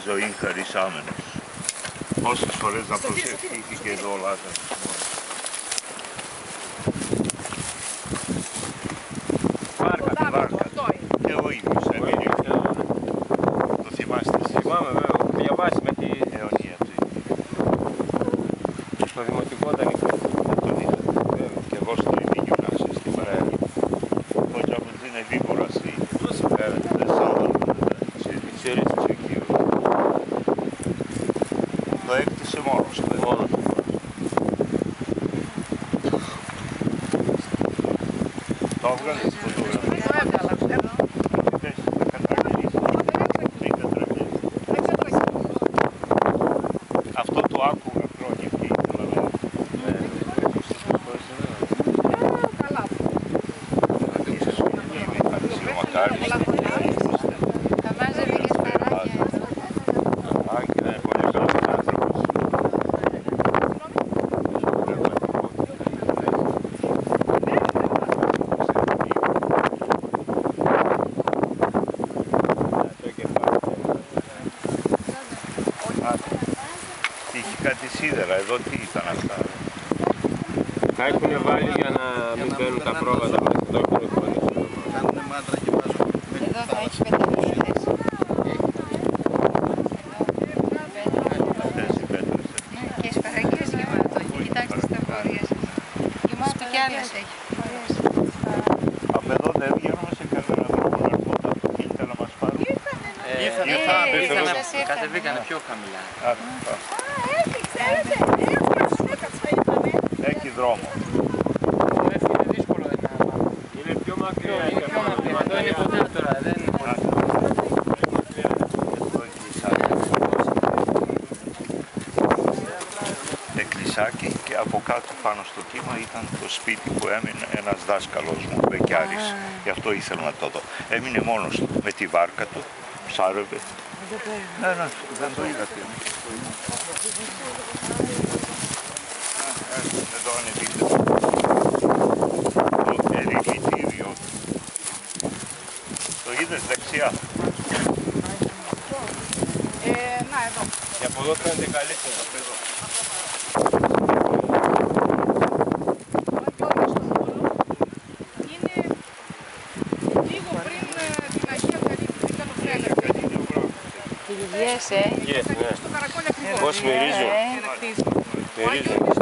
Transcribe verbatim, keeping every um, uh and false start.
ζωή χαρισάμενος. Όσες φορές να προσευχήθηκε εδώ ο Λάζαρος. Βάρκα, τη βάρκα. Και ο ίδιος έμεινε. Το θυμάστε εσείς? Θυμάμαι βέβαια, έχω διαβάσει με τη αιωνία του. στο δημοτικό όταν είχα. Τον είδα. Και εγώ στο γυμνάσιο στην παρέα. Хотя бы ты на выбора си. Το έκτισε μόνος του. Μόνος. Το έβγαλες φωτογραφία. Το έβγαλα. Αυτό το άκουγα χρόνια και ήθελα να... Καλά. Θα βάζετε και σπαράκια. Άγγι, είναι πολύ καλός άνθρωπος. Είχε κάτι σίδερα, εδώ τι ήταν αυτά? Τα έχουν βάλει για να μην μπαίνουν τα πρόβατα μας. Εδώ έχουν χωρίσει. Κάνουνε μάντρα και βάζουν. Εδώ θα έχει πετρελίδες. Αυτές οι πέτρες. Και σπαρακιές γεμάτο. Κοιτάξτε στα πόδια σας. Γεμάτο κι άλλες έχει. Από εδώ δεν βγαίνουμε σε κανένα δρόμο να έρχονταν που κίνητα να μας πάρουν. Ήρθανε, Ε, ήρθανε, σας ήρθανε. κατεβήκανε πιο χαμηλά. Α, α. Έχει δρόμο. Είναι δύσκολο να πάμε. Είναι πιο μακριά. Είναι πιο μακριά. Εδώ είναι κοντά τώρα, δεν είναι πολύ. Εκκλησάκι και από κάτω πάνω στο κύμα ήταν το σπίτι που έμεινε ένας δάσκαλος μου, Μπεκιάρης. Γι' αυτό ήθελα να το δω. Έμεινε μόνος του με τη βάρκα του, ψάρευε. Ναι, ναι, δεν το είδατε. Εδώ ανεβείτε. Το ερημητήριο. Το είδες δεξιά. Ε, να, εδώ. Και από εδώ φαίνεται καλύτερα. Είναι λίγο πριν την Αγία Καλή που ήταν ο Φρέλερ. Τη Λιβιές, ε. Yes, ναι. Στο Καρακόλια ακριβώς. Πώς μυρίζω. Ε. Ένα κτίσμα. Μυρίζω.